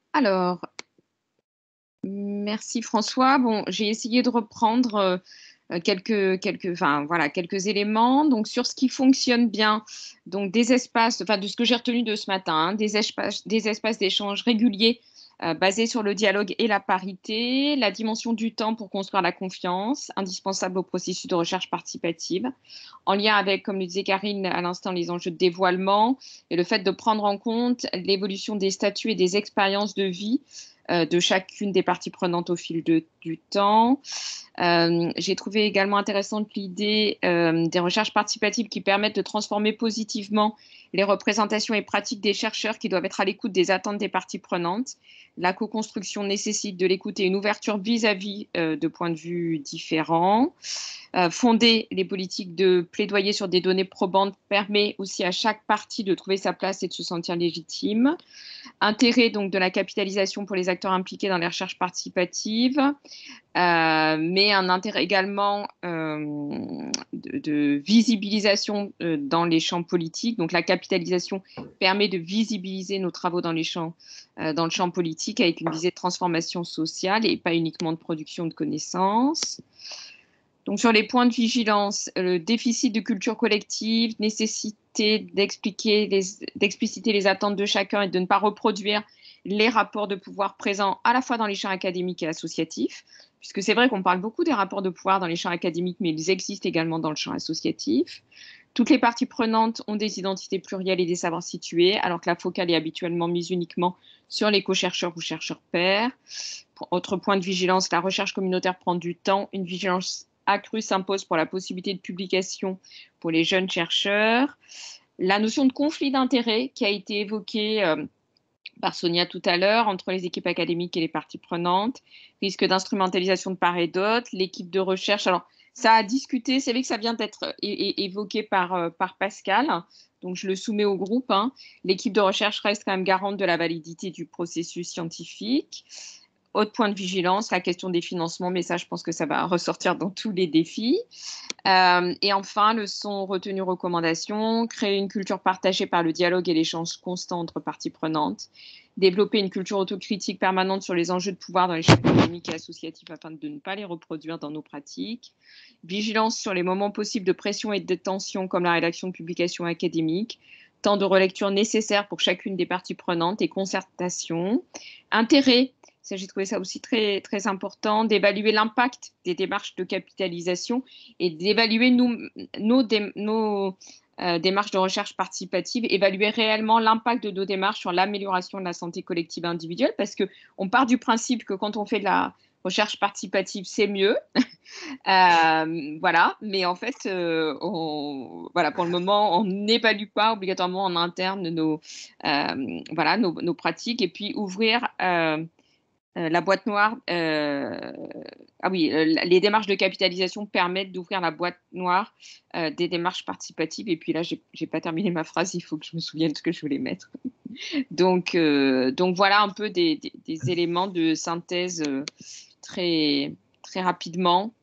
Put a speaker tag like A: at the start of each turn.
A: Alors, merci François. Bon, j'ai essayé de reprendre quelques éléments. Donc, sur ce qui fonctionne bien, donc des espaces, enfin, de ce que j'ai retenu de ce matin, hein, des espaces d'échange réguliers basés sur le dialogue et la parité, la dimension du temps pour construire la confiance, indispensable au processus de recherche participative, en lien avec, comme le disait Karine à l'instant, les enjeux de dévoilement et le fait de prendre en compte l'évolution des statuts et des expériences de vie de chacune des parties prenantes au fil du temps. J'ai trouvé également intéressante l'idée des recherches participatives qui permettent de transformer positivement les représentations et pratiques des chercheurs qui doivent être à l'écoute des attentes des parties prenantes. La co-construction nécessite de l'écoute et une ouverture vis-à-vis de points de vue différents. Fonder les politiques de plaidoyer sur des données probantes permet aussi à chaque partie de trouver sa place et de se sentir légitime. Intérêt donc de la capitalisation pour les acteurs impliqués dans les recherches participatives, mais un intérêt également de visibilisation dans les champs politiques. Donc la capitalisation permet de visibiliser nos travaux dans dans le champ politique avec une visée de transformation sociale et pas uniquement de production de connaissances. Donc sur les points de vigilance, le déficit de culture collective, nécessité d'expliciter les attentes de chacun et de ne pas reproduire les rapports de pouvoir présents à la fois dans les champs académiques et associatifs, puisque c'est vrai qu'on parle beaucoup des rapports de pouvoir dans les champs académiques, mais ils existent également dans le champ associatif. Toutes les parties prenantes ont des identités plurielles et des savoirs situés, alors que la focale est habituellement mise uniquement sur les co-chercheurs ou chercheurs pairs. Autre point de vigilance, la recherche communautaire prend du temps. Une vigilance accrue s'impose pour la possibilité de publication pour les jeunes chercheurs. La notion de conflit d'intérêts qui a été évoquée par Sonia tout à l'heure, entre les équipes académiques et les parties prenantes, risque d'instrumentalisation de part et d'autre, l'équipe de recherche. Alors, ça a discuté, c'est vrai que ça vient d'être évoqué par Pascal, donc je le soumets au groupe. Hein. L'équipe de recherche reste quand même garante de la validité du processus scientifique. Autre point de vigilance, la question des financements, mais ça, je pense que ça va ressortir dans tous les défis. Et enfin, leçon retenue recommandation, créer une culture partagée par le dialogue et l'échange constant entre parties prenantes, développer une culture autocritique permanente sur les enjeux de pouvoir dans les champs académiques et associatifs afin de ne pas les reproduire dans nos pratiques, vigilance sur les moments possibles de pression et de tension comme la rédaction de publications académiques, temps de relecture nécessaire pour chacune des parties prenantes et concertation, intérêt. Ça, j'ai trouvé ça aussi très, très important, d'évaluer l'impact des démarches de capitalisation et d'évaluer nos démarches de recherche participative, évaluer réellement l'impact de nos démarches sur l'amélioration de la santé collective et individuelle, parce qu'on part du principe que quand on fait de la recherche participative, c'est mieux. Voilà, mais en fait, voilà, pour le moment, on n'évalue pas obligatoirement en interne nos pratiques et puis ouvrir la boîte noire. Ah oui, les démarches de capitalisation permettent d'ouvrir la boîte noire des démarches participatives. Et puis là, j'ai pas terminé ma phrase, il faut que je me souvienne ce que je voulais mettre. Donc voilà un peu des éléments de synthèse très, très rapidement.